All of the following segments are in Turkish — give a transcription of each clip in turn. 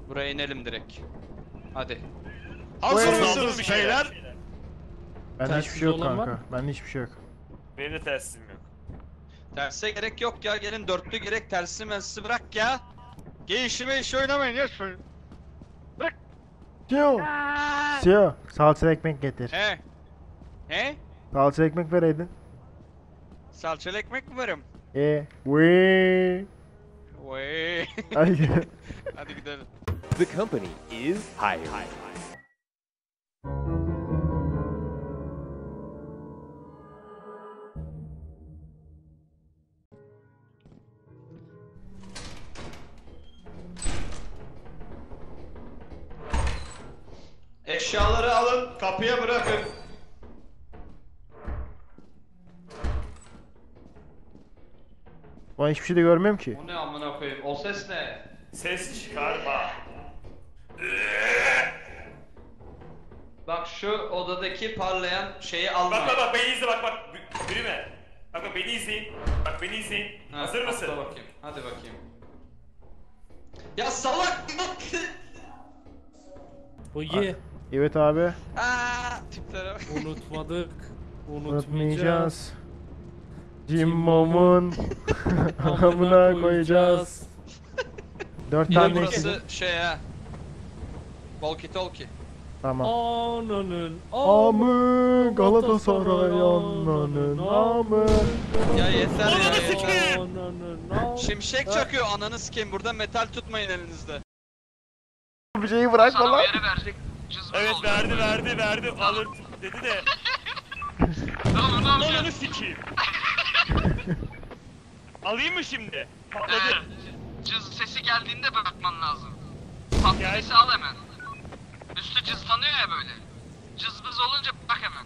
Buraya inelim direkt. Hadi. Hazır mısınız beyler? Bende hiçbir şey yok kanka. Bende hiçbir şey yok. Benim de tersim yok. Terse gerek yok ya. Gelin dörtlü gerek, tersi melsi bırak ya. Gelişime iş oynamayın ya. Bırak. Sio, salçalı ekmek getir. He. He? Salçalı ekmek vereydin. Salçalı ekmek mi varım? Vıy. Vay. Ay. Hadi gidelim. The company is hired. Eşyaları alın, kapıya bırakın. Ben hiçbir şey de görmüyorum ki. O ne amına koyayım? O ses ne? Ses çıkarma. Bak şu odadaki parlayan şeyi Bak alma. bak bak beni izle bak. Yürüme. Bak beni izleyin. Bak beni izleyin. Ha, Hazır mısın? atla bakayım. Hadi bakayım. Ya salak! Oye, Evet abi. Aaa! Tiplere bak. unutmadık. Unutmayacağız. Cimbom'un amına koyacağız. 4 Bir de tane burası şey ha. Walkie talkie. Tamam. Ananın Amı Galatasaray ananın amı. Ya yeter ya Ananı yeter. sikeyim! Ananın Şimşek çakıyor, ananı sikeyim. Burada metal tutmayın elinizde. Bir şeyi bırakma lan. Evet verdi alır dedi de. Ananı sikeyim. Alayım mı şimdi? Patladı. Cız sesi geldiğinde bırakman lazım. Gel. Patladıysa al hemen. Üstü cızlanıyor ya böyle. Cızbız olunca bırak hemen.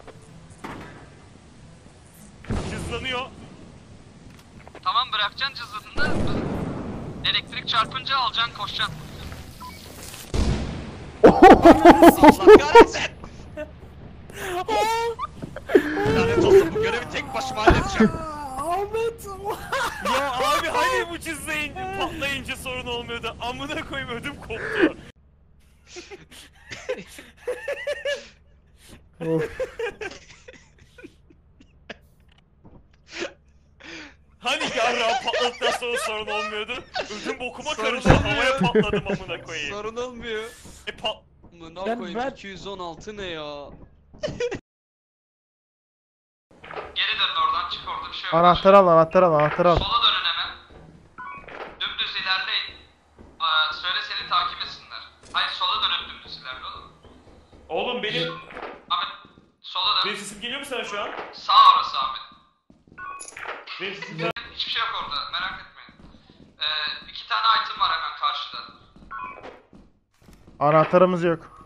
Cızlanıyor. Tamam bırakacaksın cızladığında elektrik çarpınca alacaksın koşacaksın. Allah kahretsin! Lanet olsun, bu görevi tek başıma halledeceğim. Ya abi hani bu cızlayınca patlayınca sorun olmuyordu. Amına koyayım ödüm koptu. Of. Hani yarrağı patladıktan sonra sorun olmuyordu. Ödüm bokuma Sorun karıştı. olmuyor. Havaya patladım amına koyayım. Sorun olmuyor. Pat... Amına Ben- koyayım, ben- 216 ne ya? Geri dön oradan çık orada bir şey yok. Anahtar al, anahtar al, anahtar al. Sola dönün hemen. Dümdüz ilerleyin. Söyle seni takip etsinler. Hayır sola dönüp dümdüz ilerle oğlum. Oğlum benim Ahmet sola dön. sesim geliyor mu sana şu an? Sağ orası Ahmet. Benim sesim Hiçbir şey yok orada merak etmeyin. 2 tane item var hemen karşıda. Anahtarımız yok.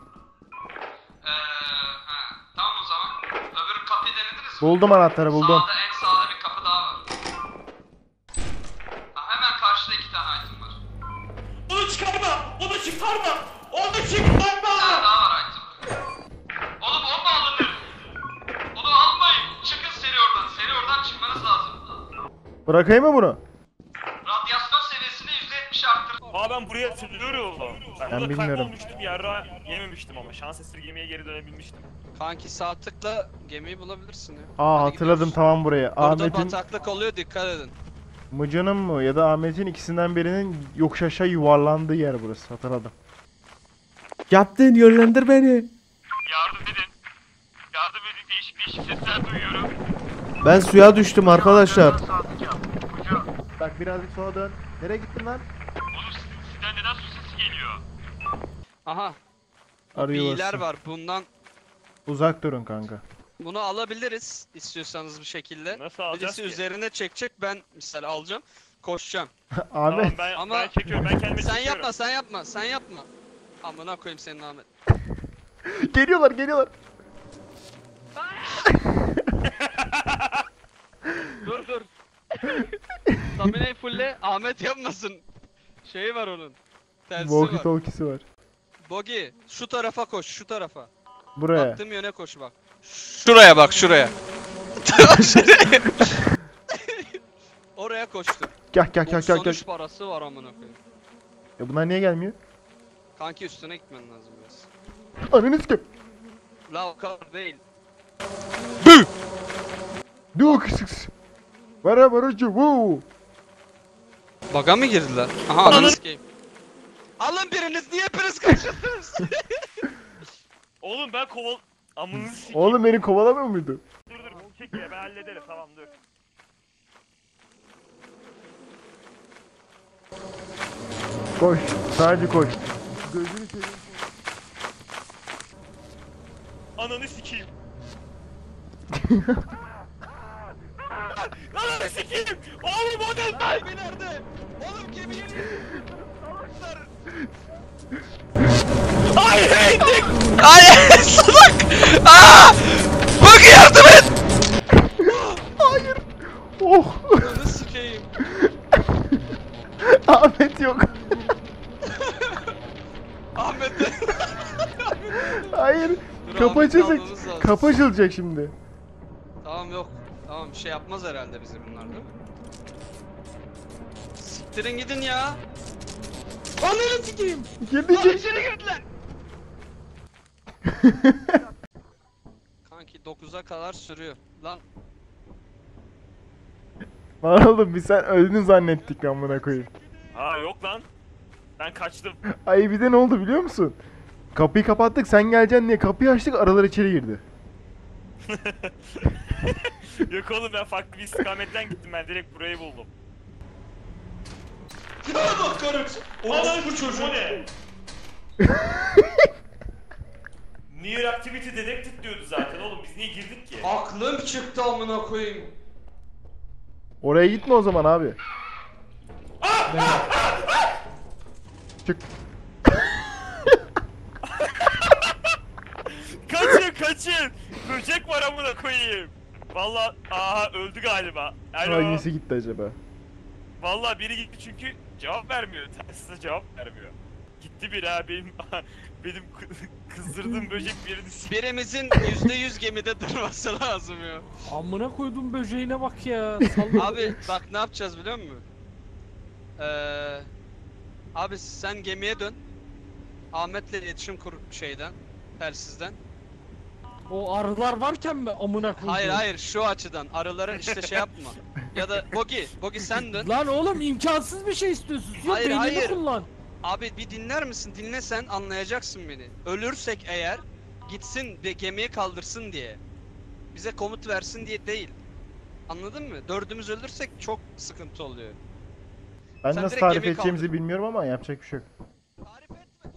Tamam o zaman. Öbür kapıyı denediniz mi? Buldum anahtarı, buldum. Sağda en sağda bir kapı daha var. Hemen karşıda 2 tane item var. Onu çıkarma! Onu çıkarma! Onu Bir tane çıkarma! daha var item. Oğlum o mu alınır? Onu almayın. Çıkın seri oradan. Seri oradan çıkmanız lazım. Bırakayım mı bunu? Radyasyon seviyesini %70 arttır. Aa ben buraya hatırlıyorum. Ben burada bilmiyorum. kaybolmuştum, yarrağı yememiştim ama şans eseri gemiye geri dönebilmiştim. Kanki sağ tıkla gemiyi bulabilirsin ya. Aa Hadi hatırladım gidiyoruz. tamam burayı. Burada Ahmet'in, bataklık oluyor, dikkat edin. Mıcı'nın mı ya da Ahmet'in ikisinden birinin yokuş aşağı yuvarlandığı yer burası. Hatırladım. Yaptın, yönlendir beni. Yardım edin. Yardım edin, değişik sesler duyuyorum. Ben suya düştüm arkadaşlar. Bak birazcık sola dön. Nereye gittin lan? Oğlum sizden neden su sesi geliyor? Aha. Arıyor Biler olsun. var, bundan Uzak durun kanka. bunu alabiliriz istiyorsanız bir şekilde. Nasıl alacağız Birisi ki? üzerine çekecek, ben misal alacağım. Koşacağım. Ahmet. Tamam Ama- ben çekiyorum, ben kendime Sen çekiyorum. yapma. Amına koyayım senin Ahmet. Geliyorlar. Dur. Stamine'yi fulle, Ahmet yapmasın. Şeyi var onun. Tersi Walkie var. talkie'si var. Bogi, şu tarafa koş, şu tarafa. Buraya. Baktığım yöne koş bak. Şuraya bak, şuraya. Oraya koştum. Gel. 93 parası var amına koyayım. Ya bunlar niye gelmiyor? Kanki üstüne gitmen lazım biraz. Ananı sikim. La o kadar değil. Du kısıks. Vara varıcı vuu. Baga mı girdiler? Aha ananı sikeyim. Alın biriniz niye hepiniz kaçırdınız? Oğlum ben koval... Amını sikeyim. Oğlum beni kovalamıyor muydu? Dur çek ya ben hallederim tamam dur. Koş. Sadece koş. Gözünü seveyim. Ananı sikeyim. Ananı sikeyim. Oğlum o ne lan? Gemi nerede? Oğlum gemi geliyor. Salaklar. Hayır indik. Ay salak! Aa! Bak yardım et! Hayır. Oh. Ananı sikeyim. Ahmet yok. Ahmet de. Hayır. Dur, Kapı Ahmet'i açılacak. almamız lazım. Kapı açılacak şimdi. Tamam yok. Tamam bir şey yapmaz herhalde bize bunlar değil mi? Siktirin gidin ya. Ananı sikeyim. Girdi Lan içeri. içeri girdiler. Kanki 9'a kadar sürüyor. Lan Lan oğlum biz sen öldün zannettik amına koyayım. Ha yok lan. Ben kaçtım. Ay bir de ne oldu biliyor musun? Kapıyı kapattık sen geleceksin diye kapıyı açtık aralar içeri girdi. Yok oğlum ben farklı bir istikametten gittim ben direkt burayı buldum. bak karık. Oğlum bu çocuğu ne? Near Activity Detected diyordu zaten oğlum biz niye girdik ki? Aklım çıktı amına koyayım. Oraya gitme o zaman abi. Çık. Kaçın! Böcek var amına koyayım. Vallahi aha öldü galiba. Alo. Hangisi gitti acaba? Vallahi biri gitti çünkü cevap vermiyor. Tersine cevap vermiyor. Gitti biri ha benim kızdırdığım böcek birini Birimizin %100 gemide durması lazım ya. Amına koydum böceğine bak ya. Abi bak ne yapacağız biliyor musun? Abi sen gemiye dön. Ahmet'le iletişim kur şeyden, telsizden. O arılar varken mi amına koydum? Hayır hayır şu açıdan arıları işte şey yapma. Ya da Bogi sen dön. Lan oğlum imkansız bir şey istiyorsun. Yok Hayır, beynini hayır. kullan. Abi bir dinler misin? Dinlesen anlayacaksın beni. Ölürsek eğer gitsin ve gemiyi kaldırsın diye. Bize komut versin diye değil. Anladın mı? Dördümüz ölürsek çok sıkıntı oluyor. Ben Sen nasıl direkt tarif gemiyi edeceğimizi kaldır. bilmiyorum ama yapacak bir şey yok. Tarif etme.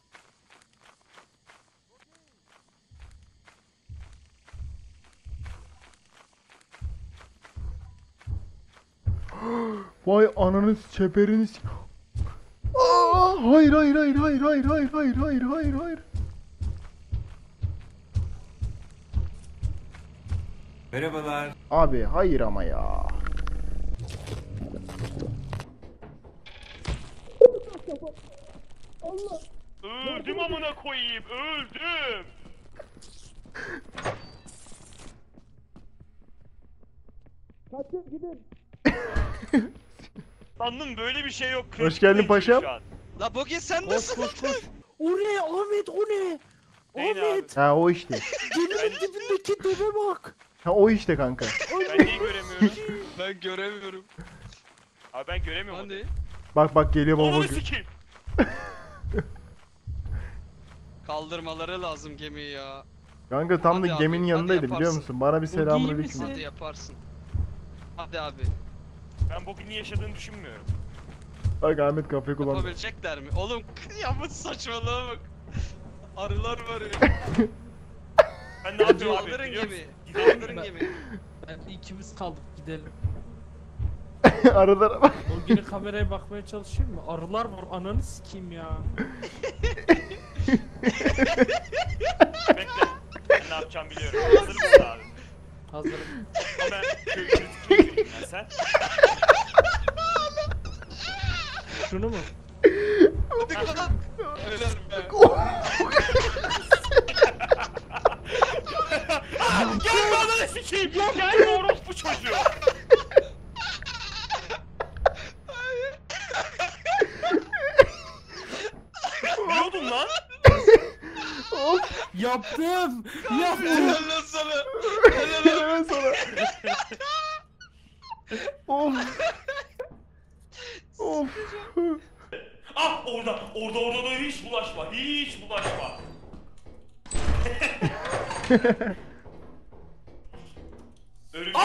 Vay ananız çeperiniz. Aa, hayır hayır hayır hayır hayır hayır hayır hayır hayır hayır. Merhabalar. Abi hayır ama ya. öldüm amına koyayım öldüm. Sandım böyle bir şey yok. Hoş geldin Kritik paşam. şu an. La Bogi sen Koş nasıl? koş koş. O ne Ahmet o ne? Neyin Ahmet Ha o işte. geminin dibindeki deve bak. Ha o işte kanka. Ben niye göremiyorum? Ben göremiyorum. Abi ben göremiyorum. Hani? Bak bak geliyor baba. Onu sikeyim. Kaldırmaları lazım gemiyi ya. Kanka tam Hadi da abi, geminin hadi yanındaydı biliyor yaparsın. musun? Bana bir iyi selamünaleyküm. misin? Hadi yaparsın. Hadi abi. Ben bugün niye yaşadığını düşünmüyorum. Bak Ahmet kafayı kullandı. Yapabilecekler mi? Oğlum ya bu saçmalığa bak. Arılar var ya. Ben ne yapıyorum abi? Kaldırın biliyor musun? gemiyi. Kaldırın gemiyi. Ben ikimiz kaldık gidelim. Aralara bak. O yine kameraya bakmaya çalışayım mı? Arılar var ananı sikeyim ya. Bekle. Ben ne yapacağım biliyorum. Hazır mısın abi? Hazırım. Ama ben kritik gireyim ben sen. Şunu mu? Hadi kalk. Öler be. Gel bana sikeyim. Gel orospu çocuğu. Biliyordum lan. Yaptım. Helal lan sana. Helal Helal sana. Of. Of. Ah orada hiç bulaşma. Hiç bulaşma. Örümcek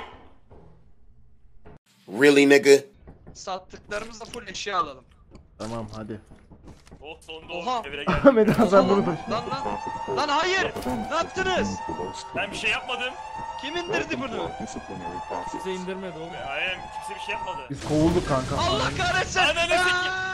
Really, nigga? Sattıklarımızla full eşya alalım. Tamam hadi. Oh sonunda Oha. o evre geldi. Ahmet Hasan bunu taşı. Lan hayır. Ne yaptınız? Ben bir şey yapmadım. Kim indirdi bunu? Size indirmedi oğlum. Aynen kimse bir şey yapmadı. Biz kovulduk kanka. Allah kahretsin. Ananı sikeyim.